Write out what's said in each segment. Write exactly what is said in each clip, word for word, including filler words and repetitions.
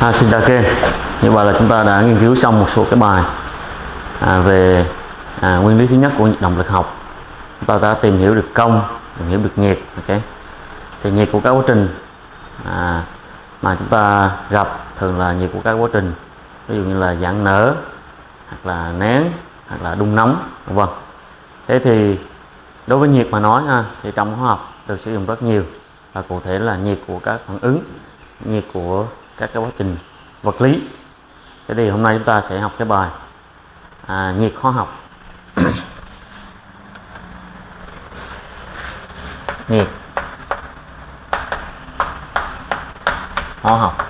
À, xin chào các em. Như vậy là chúng ta đã nghiên cứu xong một số cái bài à, về à, nguyên lý thứ nhất của nhiệt động lực học. Chúng ta đã tìm hiểu được công, tìm hiểu được nhiệt. Ok. Thì nhiệt của các quá trình à, mà chúng ta gặp thường là nhiệt của các quá trình, ví dụ như là giãn nở, hoặc là nén, hoặc là đun nóng, vân vân. Thế thì đối với nhiệt mà nói ha, thì trong hóa học được sử dụng rất nhiều, và cụ thể là nhiệt của các phản ứng, nhiệt của các cái quá trình vật lý. Thế thì hôm nay chúng ta sẽ học cái bài à, nhiệt hóa học. Nhiệt hóa học.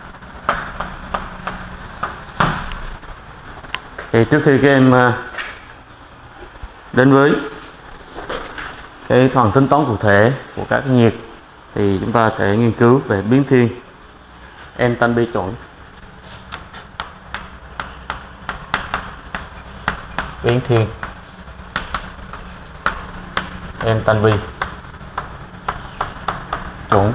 Thì trước khi các em đến với cái phần tính toán cụ thể của các nhiệt, thì chúng ta sẽ nghiên cứu về biến thiên enthalpy chuẩn. Biến thiên enthalpy chuẩn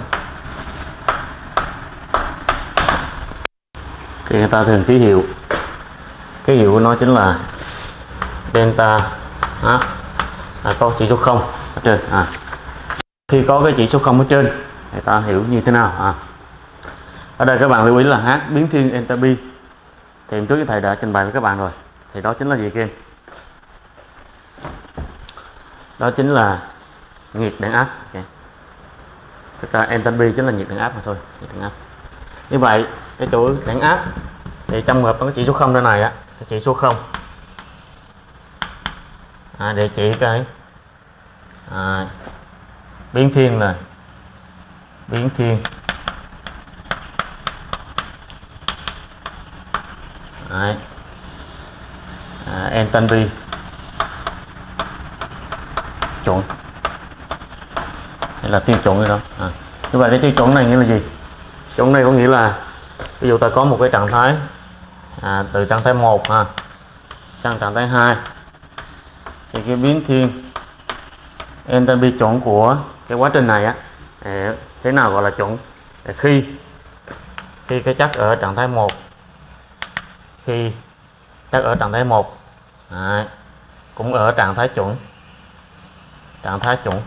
thì người ta thường ký hiệu, cái hiệu của nó chính là delta H, à, có chỉ số không ở trên. À, khi có cái chỉ số không ở trên, người ta hiểu như thế nào? À, ở đây các bạn lưu ý là H biến thiên enthalpy, thì trước thầy đã trình bày với các bạn rồi. Thì đó chính là gì các em? Đó chính là nhiệt điện áp. Okay. Thực ra enthalpy chính là nhiệt điện áp mà thôi, nhiệt điện áp. Như vậy cái chỗ điện áp thì trong hợp có chỉ số không đây này á, cái chỉ số không à, để chỉ cái à, biến thiên là biến thiên Đấy. À, enthalpy chuẩn, hay là tiêu chuẩn rồi đó. À, như vậy cái tiêu chuẩn này nghĩa là gì? Chuẩn này có nghĩa là ví dụ ta có một cái trạng thái à, từ trạng thái một à, sang trạng thái hai, thì cái biến thiên enthalpy chuẩn của cái quá trình này á, thế nào gọi là chuẩn? Khi khi cái chất ở trạng thái một khi chất ở trạng thái một Đấy, cũng ở trạng thái chuẩn, trạng thái chuẩn.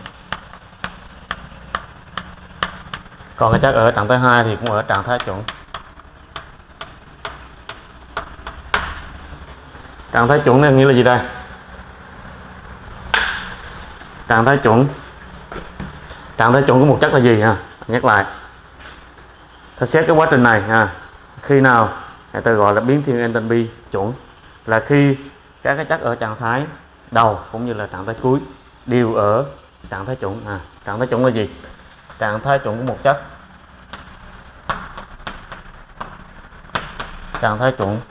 Còn cái chất ở trạng thái hai thì cũng ở trạng thái chuẩn. Trạng thái chuẩn này nghĩa là gì đây? Trạng thái chuẩn trạng thái chuẩn của một chất là gì ha? Nhắc lại, ta xét cái quá trình này ha, khi nào người ta gọi là biến thiên enthalpy chuẩn là khi các cái chất ở trạng thái đầu cũng như là trạng thái cuối đều ở trạng thái chuẩn. À, trạng thái chuẩn là gì? Trạng thái chuẩn của một chất, trạng thái chuẩn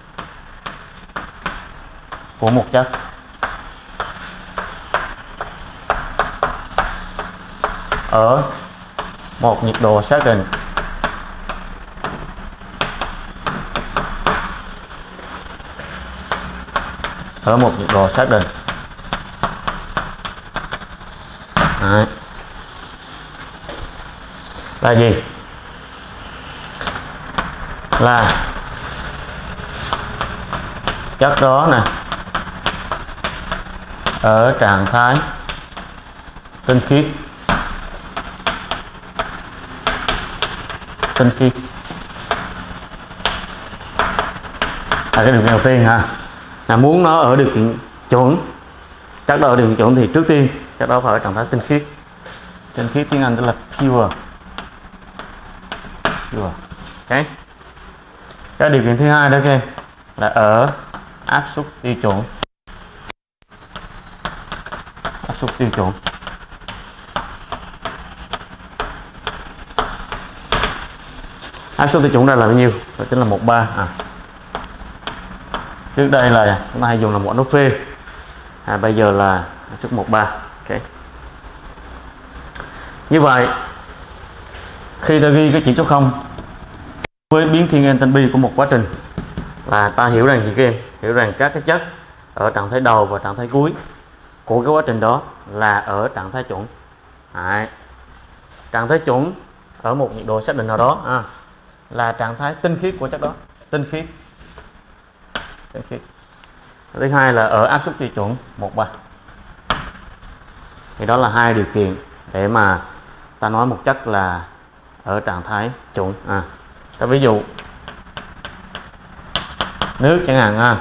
của một chất ở một nhiệt độ xác định ở một nhiệt độ xác định. Đấy. Là gì? Là chất đó nè ở trạng thái tinh khiết, tinh khiết là cái điều kiện đầu tiên ha. Là muốn nó ở điều kiện chuẩn, chất đó ở điều kiện chuẩn thì trước tiên chất đó phải ở trạng thái tinh khiết. Tinh khiết tiếng Anh tức là pure. Pure. Okay. Cái điều kiện thứ hai đó các em là ở áp suất tiêu chuẩn. Áp suất tiêu chuẩn. Áp suất tiêu chuẩn đây là bao nhiêu? Đó chính là một ba. À, trước đây là chúng ta hay dùng là một nốt phê, à, bây giờ là áp suất một ba. Okay. Như vậy khi ta ghi cái chỉ số không với biến thiên enthalpy của một quá trình là ta hiểu rằng gì các em? Hiểu rằng các cái chất ở trạng thái đầu và trạng thái cuối của cái quá trình đó là ở trạng thái chuẩn. Đấy. Trạng thái chuẩn ở một nhiệt độ xác định nào đó. À, là trạng thái tinh khiết của chất đó, tinh khiết tinh khiết. Thứ hai là ở áp suất tiêu chuẩn một bar. Thì đó là hai điều kiện để mà ta nói một chất là ở trạng thái chuẩn. À, ta ví dụ nước chẳng hạn ha,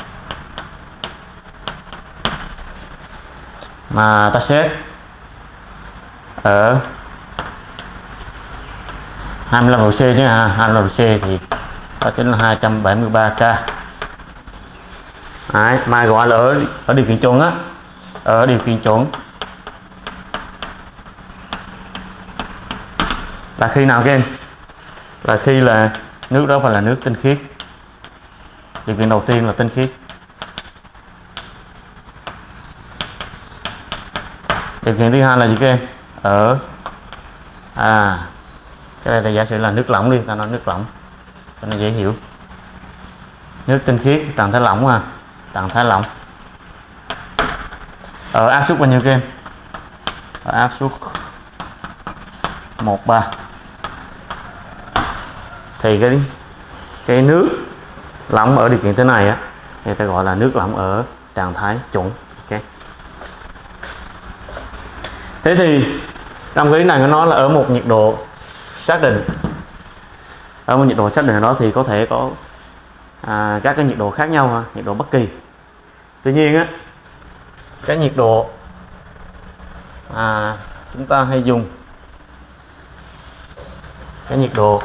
mà ta xét ở hai mươi lăm độ C chứ ha, hai mươi lăm độ C thì đó chính là hai trăm bảy mươi ba K. Đấy, mà gọi là ở, ở điều kiện chuẩn á, ở điều kiện chuẩn là khi nào các em? Là khi là nước đó phải là nước tinh khiết. Điều kiện đầu tiên là tinh khiết. Điều kiện thứ hai là gì các em? Ở à cái này thì giả sử là nước lỏng đi, ta nói nước lỏng cho nó dễ hiểu. Nước tinh khiết trạng thái lỏng ha, trạng thái lỏng. Ở áp suất bao nhiêu các em? Ở áp suất một bar. Thì cái cái nước lỏng ở điều kiện thế này á thì ta gọi là nước lỏng ở trạng thái chuẩn. Ok. Thế thì trong cái này nó là ở một nhiệt độ xác định, ở một nhiệt độ xác định đó thì có thể có à, các cái nhiệt độ khác nhau ha, nhiệt độ bất kỳ. Tuy nhiên á, cái nhiệt độ à, chúng ta hay dùng cái nhiệt độ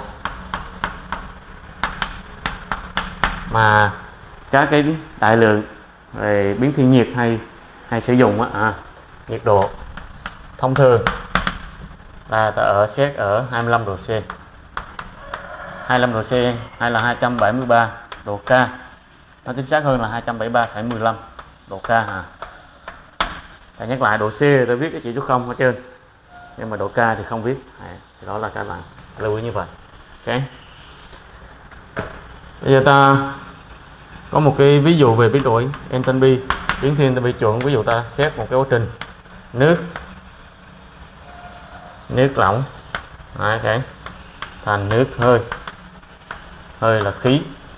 mà các cái đại lượng về biến thiên nhiệt hay hay sử dụng á, à, nhiệt độ thông thường là ta ở xét ở hai mươi lăm độ C, hai mươi lăm độ C hay là hai trăm bảy mươi ba độ K, nó chính xác hơn là hai trăm bảy mươi ba phẩy mười lăm độ K à. Ta nhắc lại độ C thì ta viết cái chỉ số không ở trên, nhưng mà độ K thì không viết. Đấy, thì đó là các bạn lưu ý như vậy. Ok. Bây giờ ta có một cái ví dụ về biến đổi enthalpy, biến thiên enthalpy chuẩn. Ví dụ ta xét một cái quá trình nước nước lỏng, đấy, okay, thành nước hơi, hơi là khí.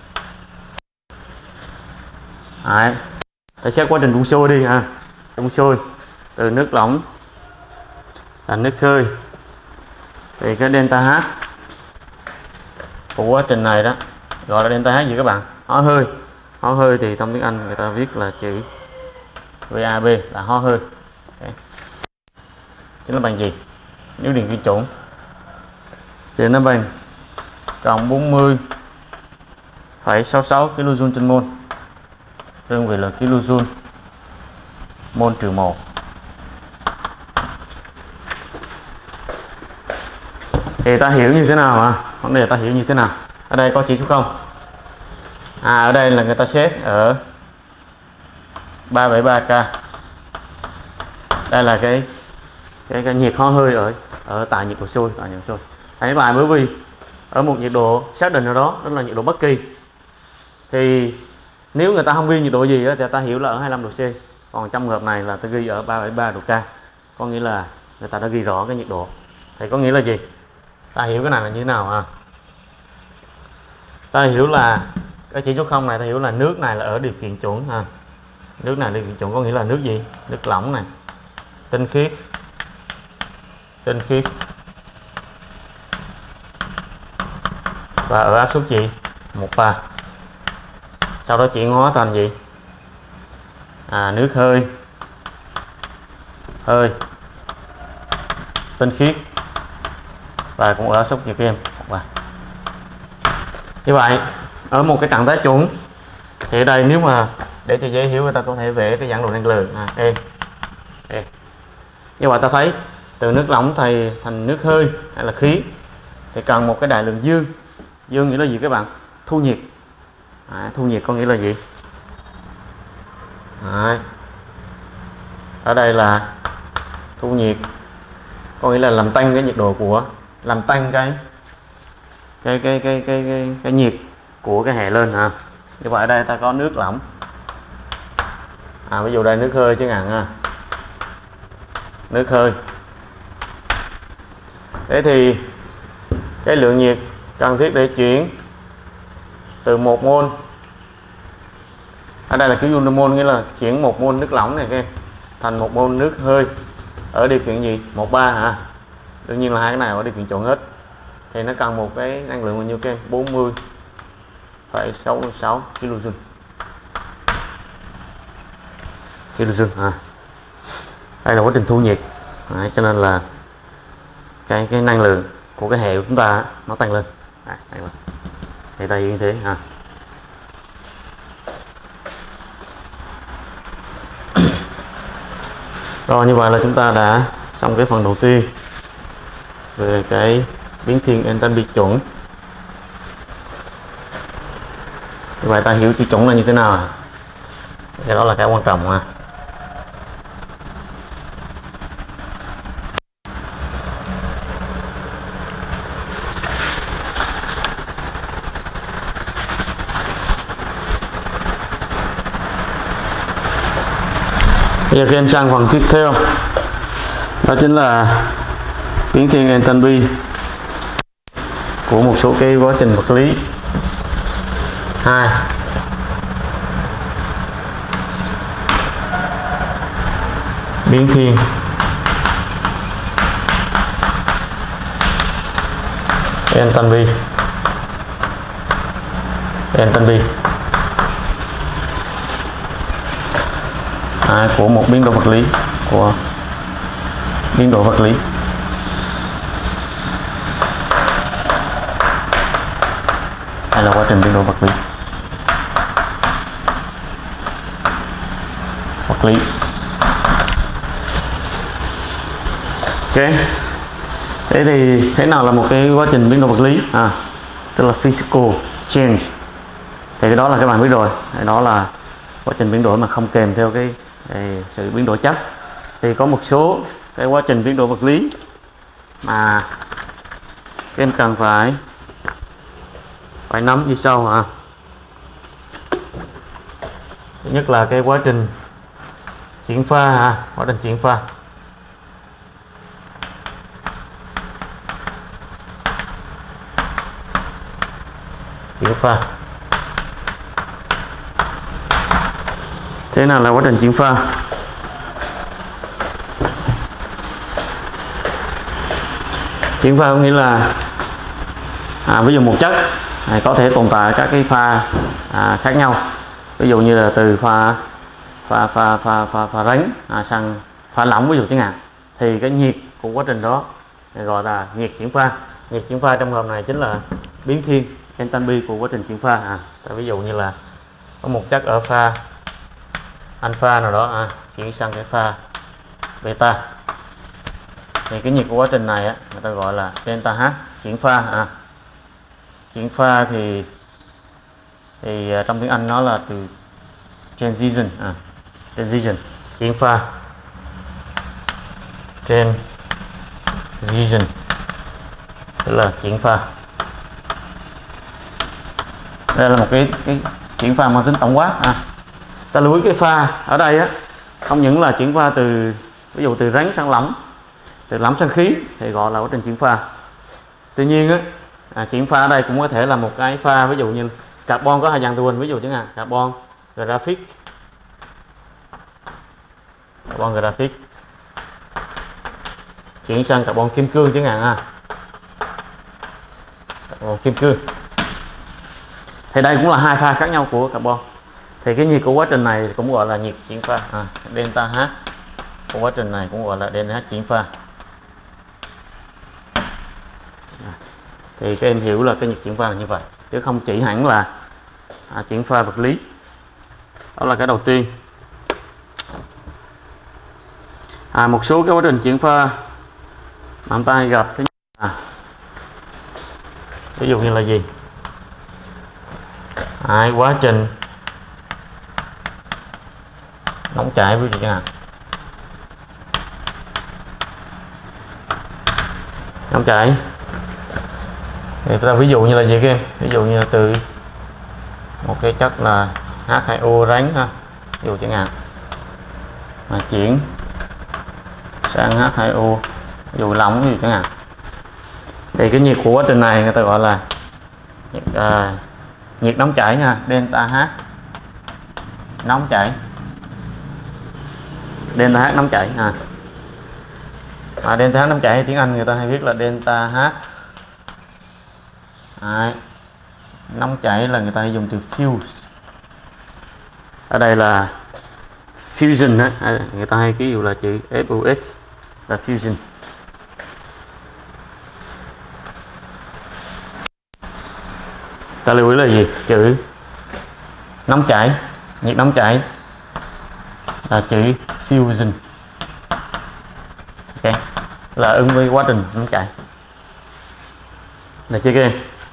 Đấy, ta xét quá trình đun sôi đi ha, đun sôi từ nước lỏng thành nước hơi thì cái delta H của quá trình này đó gọi là delta H gì các bạn? Hóa hơi. Hóa hơi thì trong tiếng Anh người ta viết là chữ vê a bê là hóa hơi. Okay. Chính là bằng gì? Nếu điều kiện chuẩn thì nó bằng cộng bốn mươi phẩy sáu mươi sáu kJ trên mol, đơn vị là kJ mol trừ một. Thì ta hiểu như thế nào mà? Vấn đề ta hiểu như thế nào? Ở đây có chỉ số không? À, ở đây là người ta xét ở ba trăm bảy mươi ba K. Đây là cái cái, cái nhiệt hóa hơi ở ở tại nhiệt độ sôi, tại nhiệt độ sôi. Hãy lại bởi vì ở một nhiệt độ xác định nào đó, đó là nhiệt độ bất kỳ, thì nếu người ta không ghi nhiệt độ gì đó, thì ta hiểu là ở hai mươi lăm độ C. Còn trong hợp này là ta ghi ở ba trăm bảy mươi ba độ K, có nghĩa là người ta đã ghi rõ cái nhiệt độ. Thì có nghĩa là gì? Ta hiểu cái này là như thế nào à? Ta hiểu là cái chỉ số không này, ta hiểu là nước này là ở điều kiện chuẩn ha. Nước này điều kiện chuẩn có nghĩa là nước gì? Nước lỏng này, tinh khiết, tinh khiết, và ở áp suất gì? Một bar. Sau đó chuyển hóa thành gì? À, nước hơi, hơi, tinh khiết, và cũng ở áp suất gì các em? Một bar. Như vậy ở một cái trạng thái chuẩn thì ở đây nếu mà để cho dễ hiểu, người ta có thể vẽ cái giảng độ năng lượng à, e, e. Như vậy ta thấy từ nước lỏng thì thành nước hơi hay là khí thì cần một cái đại lượng dương. Dương nghĩa là gì các bạn? Thu nhiệt. À, thu nhiệt có nghĩa là gì? À, ở đây là thu nhiệt có nghĩa là làm tăng cái nhiệt độ của, làm tăng cái cái cái cái cái cái, cái nhiệt của cái hệ lên ha. Như vậy ở đây ta có nước lỏng, à ví dụ đây nước hơi chẳng hạn ha, nước hơi. Thế thì cái lượng nhiệt cần thiết để chuyển từ một mol, ở đây là cái unimol, nghĩa là chuyển một mol nước lỏng này các em thành một mol nước hơi ở điều kiện gì? một ba hả? Đương nhiên là hai cái này ở điều kiện trộn hết, thì nó cần một cái năng lượng bao nhiêu các em? bốn mươi phẩy sáu sáu kJ. kJ à. Đây là quá trình thu nhiệt. Đấy, cho nên là cái cái năng lượng của cái hệ của chúng ta nó tăng lên. Đấy, tăng lên. Thì đây như thế ha. Rồi, như vậy là chúng ta đã xong cái phần đầu tiên về cái biến thiên enthalpy chuẩn. Như vậy ta hiểu chữ chuẩn là như thế nào, cái đó là cái quan trọng ha. Bây giờ các em sang phần tiếp theo, đó chính là biến thiên enthalpy của một số cái quá trình vật lý. Hai, biến thiên enthalpy enthalpy à, của một biến độ vật lý của biến độ vật lý. Đây là quá trình biến độ vật lý. Vật lý. Ok. Thế thì thế nào là một cái quá trình biến độ vật lý? À, tức là physical change. Thì cái đó là các bạn biết rồi. Cái đó là quá trình biến đổi mà không kèm theo cái, cái sự biến đổi chất. Thì có một số cái quá trình biến đổi vật lý mà các em cần phải phải nắm như sau à. Thứ nhất là cái quá trình chuyển pha à, quá trình chuyển pha. Chuyển pha. Thế nào là quá trình chuyển pha? Chuyển pha có nghĩa là à, ví dụ một chất này có thể tồn tại các cái pha à, khác nhau. Ví dụ như là từ pha pha pha pha pha, pha rắn à, sang pha lỏng ví dụ chẳng hạn, thì cái nhiệt của quá trình đó gọi là nhiệt chuyển pha. Nhiệt chuyển pha trong hợp này chính là biến thiên enthalpy của quá trình chuyển pha à. Ví dụ như là có một chất ở pha alpha nào đó à, chuyển sang cái pha beta, thì cái nhiệt của quá trình này á, người ta gọi là delta H chuyển pha à. Chuyển pha thì thì trong tiếng Anh nó là từ transition à, transition chuyển pha, transition tức là chuyển pha. Đây là một cái cái chuyển pha mang tính tổng quát à. Ta lưu ý cái pha ở đây á, không những là chuyển pha từ ví dụ từ rắn sang lỏng, từ lỏng sang khí thì gọi là quá trình chuyển pha. Tuy nhiên á, à, chuyển pha ở đây cũng có thể là một cái pha, ví dụ như carbon có hai dạng tu ví dụ chẳng hạn carbon graphic, carbon graphic chuyển sang carbon kim cương chẳng hạn à. Carbon kim cương thì đây cũng là hai pha khác nhau của carbon. Thì cái nhiệt của quá trình này cũng gọi là nhiệt chuyển pha à, delta H của quá trình này cũng gọi là delta H chuyển pha. Thì các em hiểu là cái nhiệt chuyển pha là như vậy, chứ không chỉ hẳn là à, chuyển pha vật lý. Đó là cái đầu tiên. À, một số cái quá trình chuyển pha mà chúng ta gặp thứ nhất à, ví dụ như là gì? À, quá trình nóng chảy ví dụ chẳng hạn. Nóng chảy thì ta ví dụ như là gì các em? Ví dụ như là từ một cái chất là H hai O rắn ha, ví dụ chẳng hạn, mà chuyển sang H hai O ví dụ lỏng ví dụ chẳng hạn, thì cái nhiệt của quá trình này người ta gọi là nhiệt, à, nhiệt nóng chảy nha, delta H nóng chảy, delta H nóng chảy à. À, delta H nóng chảy tiếng Anh người ta hay viết là delta H. Đấy. Nóng chảy là người ta hay dùng từ fuse. Ở đây là fusion á, người ta hay ký hiệu là chữ fus là fusion. Ta lưu ý là gì? Chữ nóng chảy, nhiệt nóng chảy là chữ fusion. Ok, là ứng với quá trình nóng chảy. Được chưa các em?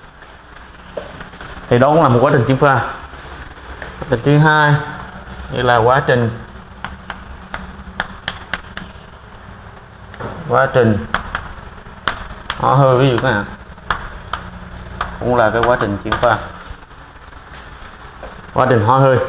Thì đó cũng là một quá trình chuyển pha. Quá trình thứ hai như là quá trình quá trình hóa hơi, ví dụ các bạn, cũng là cái quá trình chuyển pha. Quá trình hóa hơi,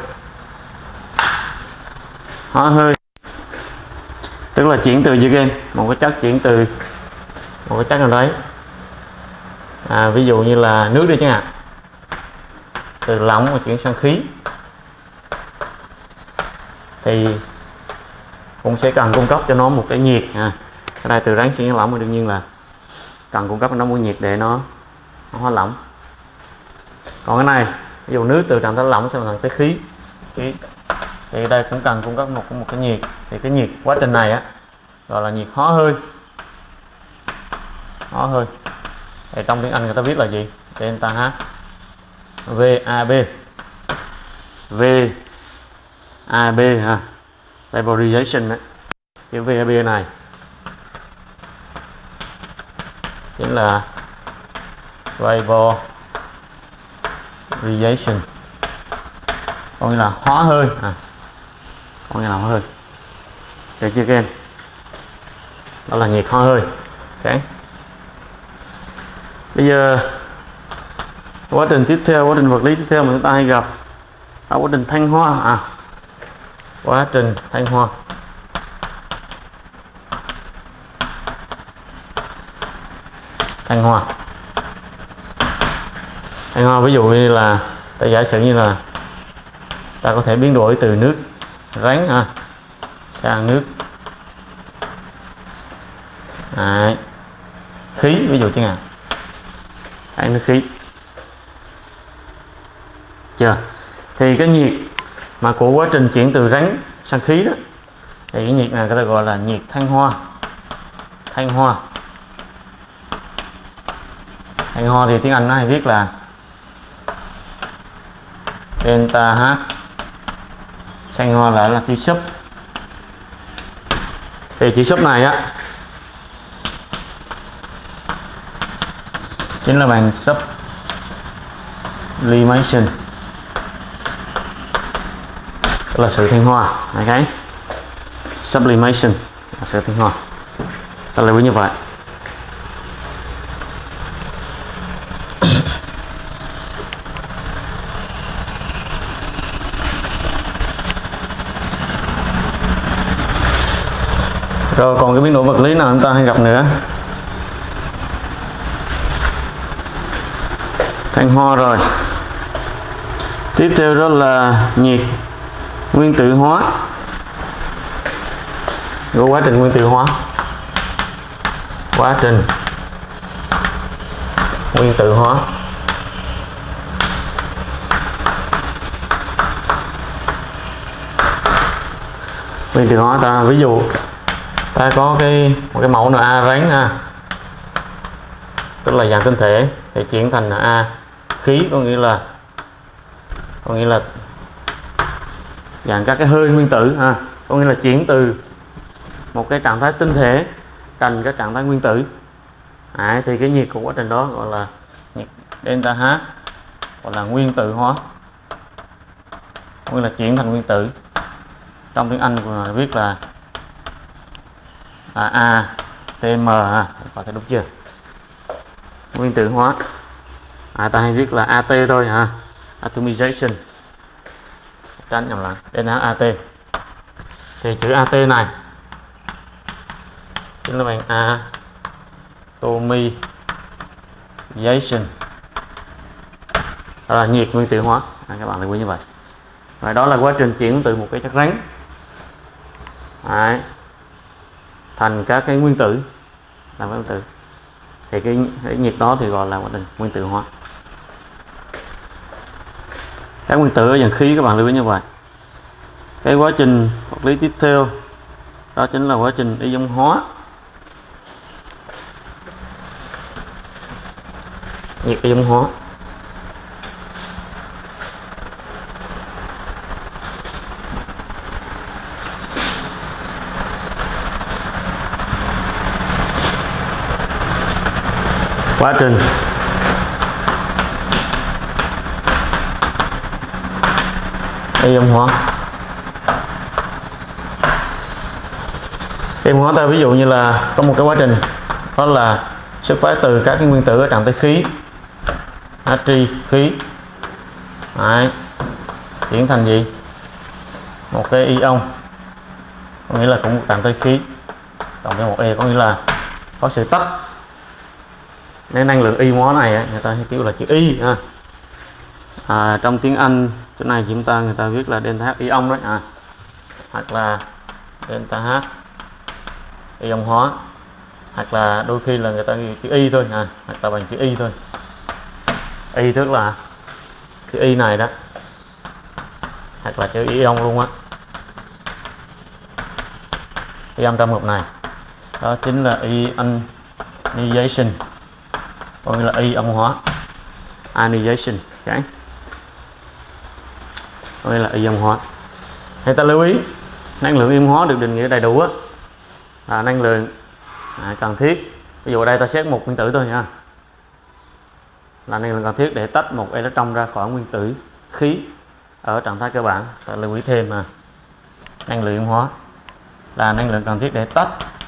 hóa hơi tức là chuyển từ gì các em, một cái chất chuyển từ một cái chất nào đấy, à, ví dụ như là nước đi chẳng hạn, từ lỏng mà chuyển sang khí thì cũng sẽ cần cung cấp cho nó một cái nhiệt. À, ở đây từ rắn chuyển sang lỏng thì đương nhiên là cần cung cấp cho nó một nhiệt để nó, nó hóa lỏng. Còn cái này ví dụ nước từ trạng thái lỏng sang tới khí, khí thì đây cũng cần cung cấp một một cái nhiệt. Thì cái nhiệt quá trình này á gọi là nhiệt hóa hơi. Hóa hơi thì trong tiếng Anh người ta viết là gì? Delta H vab, vab ha, vaporization đấy. Chữ vab này chính là vaporization, có nghĩa là hóa hơi, à, có nghĩa là hóa hơi. Được chưa các em? Đó là nhiệt hóa hơi. Ok. Bây giờ quá trình tiếp theo, quá trình vật lý tiếp theo mà chúng ta hay gặp là quá trình thanh hóa. À, quá trình thanh hóa. Thanh hóa. Thanh hóa ví dụ như là ta giả sử như là ta có thể biến đổi từ nước rắn à, sang nước à, khí, ví dụ chẳng hạn, hay nước khí. Chưa? Thì cái nhiệt mà của quá trình chuyển từ rắn sang khí đó thì cái nhiệt này người ta gọi là nhiệt thanh hóa. Thanh hóa. Thanh hóa thì tiếng Anh nó hay viết là delta H, thanh hóa lại là chữ sub. Thì chữ sub này á chính là bằng sublimation, là sự thanh hóa. Okay. Sublimation là sự thanh hóa. Ta lưu ý như vậy. Rồi còn cái biến đổi vật lý nào chúng ta hay gặp nữa? Thanh hóa rồi. Tiếp theo đó là nhiệt nguyên tử hóa. Của quá trình nguyên tử hóa. Quá trình nguyên tử hóa. Nguyên tử hóa ta ví dụ ta có cái một cái mẫu A rắn ha, tức là dạng tinh thể thì chuyển thành A khí, có nghĩa là có nghĩa là dạng các cái hơi nguyên tử ha, có nghĩa là chuyển từ một cái trạng thái tinh thể thành cái trạng thái nguyên tử. À, thì cái nhiệt của quá trình đó gọi là nhiệt delta H, gọi là nguyên tử hóa, có nghĩa là chuyển thành nguyên tử. Trong tiếng Anh của viết là à, A T M ha, có thể đúng chưa? Nguyên tử hóa. À, ta hay viết là A T thôi ha, atomization, tránh nhầm lẫn. Đây là A T. Thì chữ A T này chính là bằng atomization. đó là nhiệt nguyên tử hóa. À, các bạn lưu ý như vậy. Và đó là quá trình chuyển từ một cái chất rắn đấy, thành các cái nguyên tử làm nguyên tử, thì cái, cái nhiệt đó thì gọi là quá trình nguyên tử hóa. Các nguyên tử ở dạng khí các bạn lưu ý như vậy. Cái quá trình vật lý tiếp theo đó chính là quá trình ion hóa. Nhiệt ion hóa. Quá trình ion hóa. Ion hóa ta ví dụ như là có một cái quá trình đó là xuất phát từ các cái nguyên tử ở trạng thái khí, natri khí đấy, chuyển thành gì, một cái ion, có nghĩa là cũng một trạng thái khí cộng với một e, có nghĩa là có sự tách. Nên năng lượng ion hóa này người ta kêu là chữ Y ha. À, trong tiếng Anh chỗ này chúng ta người ta viết là delta H ion đấy à, hoặc là delta H ion hóa, hoặc là đôi khi là người ta ghi chữ Y thôi à, hoặc là bằng chữ Y thôi. Y tức là chữ Y này đó, hoặc là chữ ion luôn á. Ion trong hộp này đó chính là ionization, có nghĩa là ion hóa, ionization, okay. Có nghĩa là ion hóa. Người ta lưu ý năng lượng ion hóa được định nghĩa đầy đủ á, là năng lượng à, cần thiết. Ví dụ ở đây ta xét một nguyên tử thôi nha, là năng lượng cần thiết để tách một electron ra khỏi nguyên tử khí ở trạng thái cơ bản. Ta lưu ý thêm mà năng lượng ion hóa là năng lượng cần thiết để tách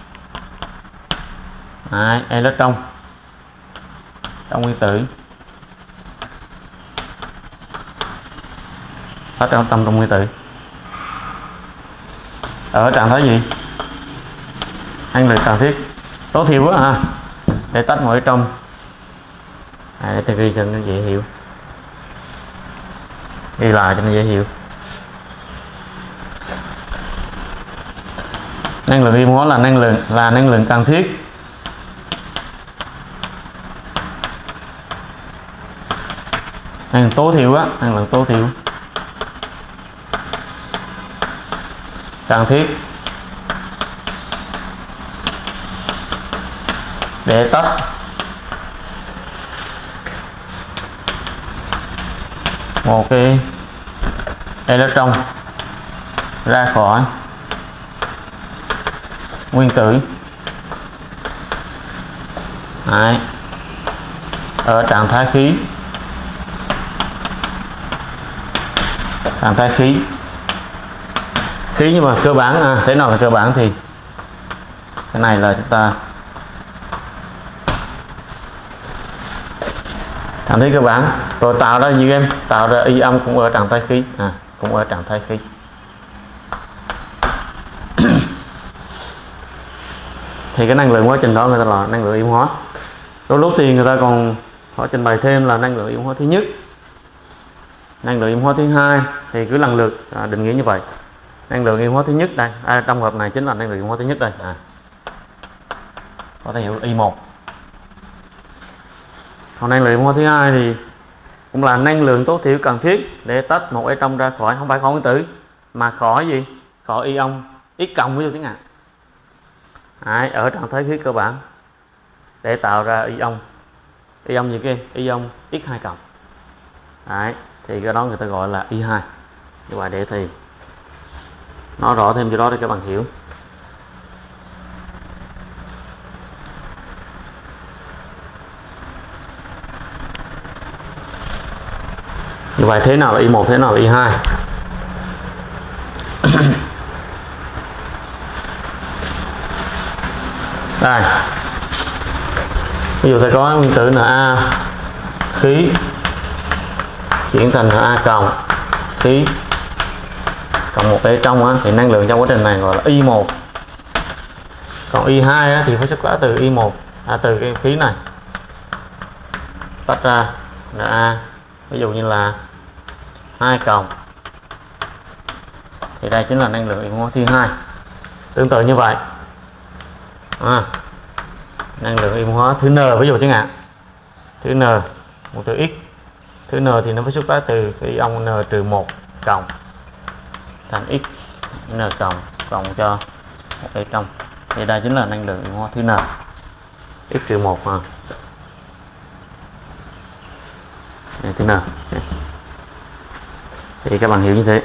à, electron trong nguyên tử, tách trong tâm trong nguyên tử ở trạng thái gì, năng lượng cần thiết tối thiểu á ha, để tách mọi trong à, để tôi ghi cho nó dễ hiểu, ghi lại cho nó dễ hiểu. Năng lượng ion hóa là năng lượng là năng lượng cần thiết năng lượng tối thiểu á, năng lượng tối thiểu cần thiết để tách một cái electron ra khỏi nguyên tử đấy, ở trạng thái khí, trạng thái khí khí nhưng mà cơ bản à, thế nào là cơ bản thì cái này là chúng ta trạng thái cơ bản, rồi tạo ra gì em, tạo ra ion cũng ở trạng thái khí à, cũng ở trạng thái khí. Thì cái năng lượng quá trình đó người ta là năng lượng ion hóa. Đôi lúc thì người ta còn họ trình bày thêm là năng lượng ion hóa thứ nhất, năng lượng ion hóa thứ hai, thì cứ lần lượt à, định nghĩa như vậy. Năng lượng ion hóa thứ nhất đây à, trong hợp này chính là năng lượng ion hóa thứ nhất đây à, có thể hiểu I một. Còn năng lượng ion hóa thứ hai thì cũng là năng lượng tối thiểu cần thiết để tách một electron ra khỏi, không phải khỏi nguyên tử mà khỏi gì, khỏi ion X cộng với tiếng Anh đấy, ở trạng thái khí cơ bản để tạo ra ion ion gì kia, ion X hai cộng đấy, thì cái đó người ta gọi là I hai. Như vậy để thì nói rõ thêm cho đó để các bạn hiểu. Như vậy thế nào là I một, thế nào là I hai? Đây, ví dụ ta có nguyên tử Na khí chuyển thành Na cộng khí cộng một ở trong á, thì năng lượng trong quá trình này gọi là I một. Còn I hai á, thì phải xuất phát từ I một à, từ cái khí này tách ra Na ví dụ như là hai cộng, thì đây chính là năng lượng ion hóa thứ hai. Tương tự như vậy, à, năng lượng ion hóa thứ n ví dụ chẳng hạn, thứ n một từ x, thứ n thì nó phải xuất phát từ cái ion n trừ một cộng thành x n cộng cộng cho một cái trong, thì đây chính là năng lượng ion hóa thứ n, x trừ một ha. Đây, thứ n. Thì các bạn hiểu như thế.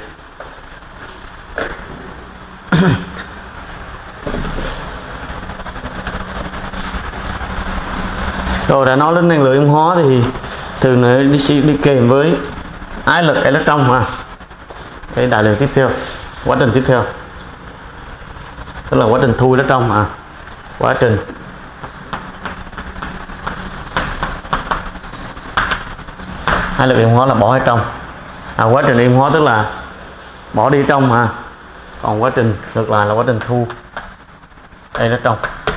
Rồi đã nói đến năng lượng ion hóa thì thường nó đi, đi kèm với ái lực electron ha. Cái đại lượng tiếp theo, quá trình tiếp theo, tức là quá trình thu electron mà, quá trình ái lực ion hóa là bỏ ở trong, à, quá trình ion hóa tức là bỏ đi trong mà, còn quá trình ngược lại là quá trình thu electron.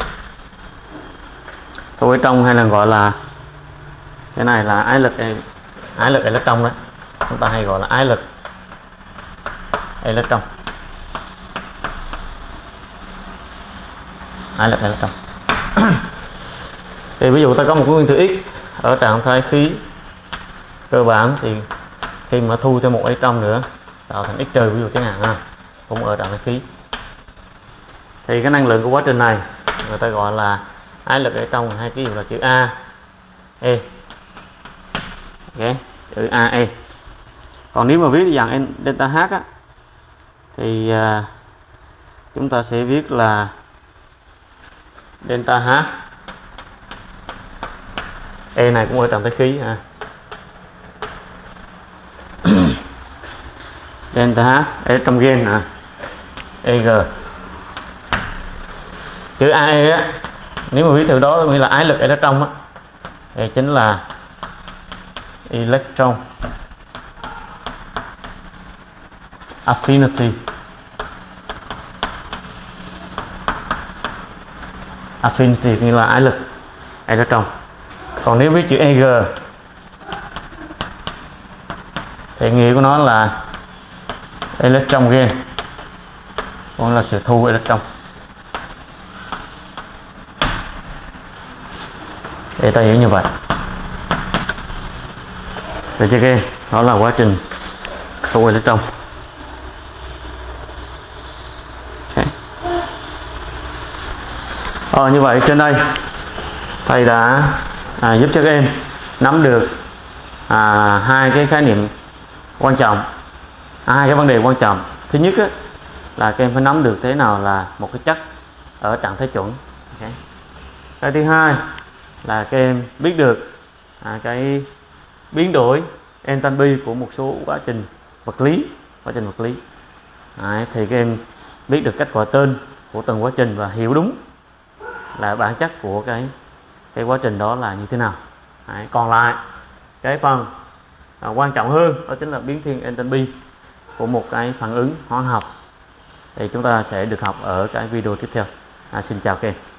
Thu ở trong hay là gọi là cái này là ái lực ái lực electron đấy, chúng ta hay gọi là ái lực electron, ái lực electron. Thì ví dụ ta có một cái nguyên tử x ở trạng thái khí cơ bản, thì khi mà thu thêm một electron nữa tạo thành x trừ ví dụ chẳng hạn ha, cũng ở trạng thái khí, thì cái năng lượng của quá trình này người ta gọi là ái lực electron, hay ký hiệu là chữ A E, okay. Chữ A E. Còn nếu mà viết dạng delta H á, thì uh, chúng ta sẽ viết là delta H, E này cũng ở trạng thái khí ha. Delta H electron gain à, E G. Chữ A E á, nếu mà viết từ đó nghĩa là ái lực electron á, thì chính là electron affinity. Affinity nghĩa là ái lực electron. Còn nếu viết chữ E G thì nghĩa của nó là electron gain, cũng là sự thu electron. Để ta hiểu như vậy. Để chơi game đó là quá trình thu electron. Okay. Ờ, như vậy trên đây thầy đã à, giúp cho các em nắm được à, hai cái khái niệm quan trọng, à, hai cái vấn đề quan trọng. Thứ nhất á, là các em phải nắm được thế nào là một cái chất ở trạng thái chuẩn. Okay. Cái thứ hai là các em biết được à, cái biến đổi enthalpy của một số quá trình vật lý, quá trình vật lý. Đấy, thì các em biết được cách gọi tên của từng quá trình và hiểu đúng là bản chất của cái cái quá trình đó là như thế nào. Đấy, còn lại cái phần à, quan trọng hơn đó chính là biến thiên enthalpy của một cái phản ứng hóa học, thì chúng ta sẽ được học ở cái video tiếp theo. À, xin chào các em.